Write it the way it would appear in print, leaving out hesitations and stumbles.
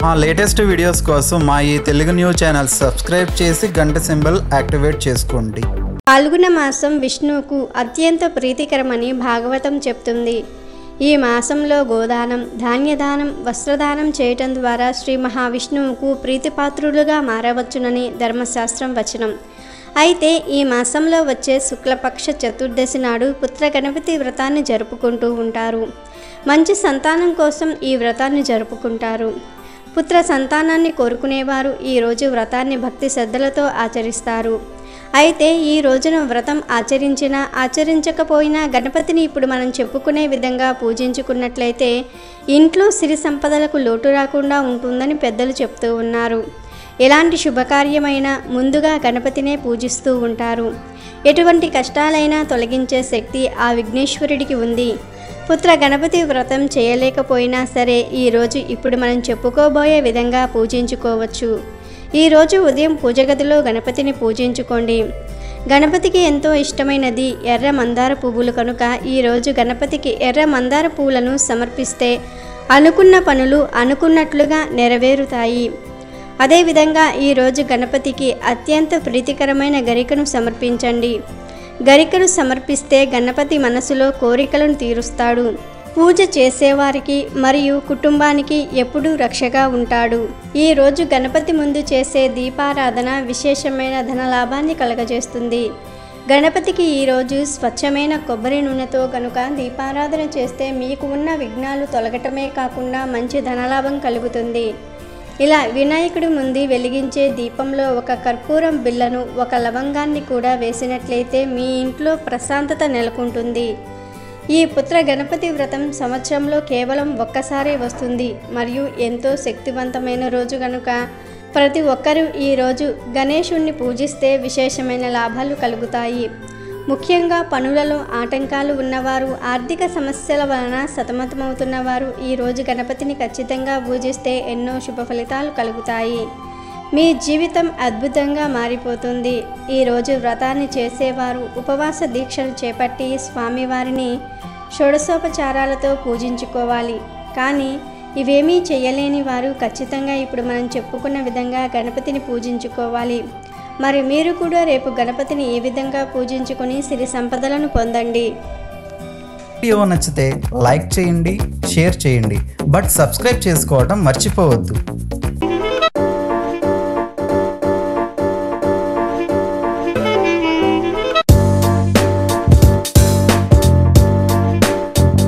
మా latest videos కోసం మా ఈ తెలుగు న్యూస్ ఛానల్ సబ్స్క్రైబ్ చేసి గంట సింబల్ యాక్టివేట్ చేసుకోండి. పాల్గొన మాసం విష్ణువుకు అత్యంత ప్రీతికరమని భాగవతం చెప్తుంది. ఈ మాసంలో గోదానం, ధాన్యదానం, వస్త్రదానం చేయటం ద్వారా శ్రీ మహావిష్ణువుకు ప్రీతిపాత్రులుగా మారవచ్చునని ధర్మశాస్త్రం వచనం. అయితే ఈ మాసంలో వచ్చే శుక్లపక్ష చతుర్దశి నాడు పుత్ర గణపతి వ్రతాన్ని జరుపుకుంటూ ఉంటారు. మంచి సంతానం కోసం ఈ వ్రతాన్ని జరుపుకుంటారు. పుత్ర సంతానాన్ని కోరుకునేవారు ఈరోజు వ్రతాన్ని భక్తి శ్రద్ధలతో ఆచరిస్తారు. అయితే ఈ రోజున వ్రతం ఆచరించినా ఆచరించకపోయినా గణపతిని ఇప్పుడు మనం చెప్పుకునే విధంగా పూజించుకున్నట్లయితే ఇంట్లో సిరి సంపదలకు లోటు రాకుండా ఉంటుందని పెద్దలు చెప్తూ ఉన్నారు. ఎలాంటి శుభకార్యమైనా ముందుగా గణపతినే పూజిస్తూ ఉంటారు. ఎటువంటి కష్టాలైనా తొలగించే శక్తి ఆ విఘ్నేశ్వరుడికి ఉంది. పుత్ర గణపతి వ్రతం చేయలేకపోయినా సరే ఈరోజు ఇప్పుడు మనం చెప్పుకోబోయే విధంగా పూజించుకోవచ్చు. ఈరోజు ఉదయం పూజ గదిలో గణపతిని పూజించుకోండి. గణపతికి ఎంతో ఇష్టమైనది ఎర్ర మందార పువ్వులు కనుక ఈరోజు గణపతికి ఎర్ర మందార పువ్వులను సమర్పిస్తే అనుకున్న పనులు అనుకున్నట్లుగా నెరవేరుతాయి. అదేవిధంగా ఈరోజు గణపతికి అత్యంత ప్రీతికరమైన గరికను సమర్పించండి. గరికను సమర్పిస్తే గణపతి మనసులో కోరికలను తీరుస్తాడు. పూజ చేసేవారికి మరియు కుటుంబానికి ఎప్పుడూ రక్షగా ఉంటాడు. ఈరోజు గణపతి ముందు చేసే దీపారాధన విశేషమైన ధనలాభాన్ని కలగజేస్తుంది. గణపతికి ఈరోజు స్వచ్ఛమైన కొబ్బరి నూనెతో కనుక దీపారాధన చేస్తే మీకు ఉన్న విఘ్నాలు తొలగటమే కాకుండా మంచి ధనలాభం కలుగుతుంది. ఇలా వినాయకుడి ముందు వెలిగించే దీపంలో ఒక కర్పూరం బిళ్ళను, ఒక లవంగాన్ని కూడా వేసినట్లయితే మీ ఇంట్లో ప్రశాంతత నెలకొంటుంది. ఈ పుత్ర గణపతి వ్రతం సంవత్సరంలో కేవలం ఒక్కసారే వస్తుంది మరియు ఎంతో శక్తివంతమైన రోజు కనుక ప్రతి ఒక్కరూ ఈరోజు గణేశుణ్ణి పూజిస్తే విశేషమైన లాభాలు కలుగుతాయి. ముఖ్యంగా పనులలో ఆటంకాలు ఉన్నవారు, ఆర్థిక సమస్యల వలన సతమతమవుతున్నవారు ఈరోజు గణపతిని ఖచ్చితంగా పూజిస్తే ఎన్నో శుభ ఫలితాలు కలుగుతాయి. మీ జీవితం అద్భుతంగా మారిపోతుంది. ఈరోజు వ్రతాన్ని చేసేవారు ఉపవాస దీక్షను చేపట్టి స్వామివారిని షోడశోపచారాలతో పూజించుకోవాలి. కానీ ఇవేమీ చేయలేని వారు ఖచ్చితంగా ఇప్పుడు మనం చెప్పుకున్న విధంగా గణపతిని పూజించుకోవాలి. మరి మీరు కూడా రేపు గణపతిని ఏ విధంగా పూజించుకొని సిరి సంపదలను పొందండి. వీడియో నచ్చితే లైక్ చేయండి, షేర్ చేయండి, బట్ సబ్స్క్రైబ్ చేసుకోవడం మర్చిపోవద్దు.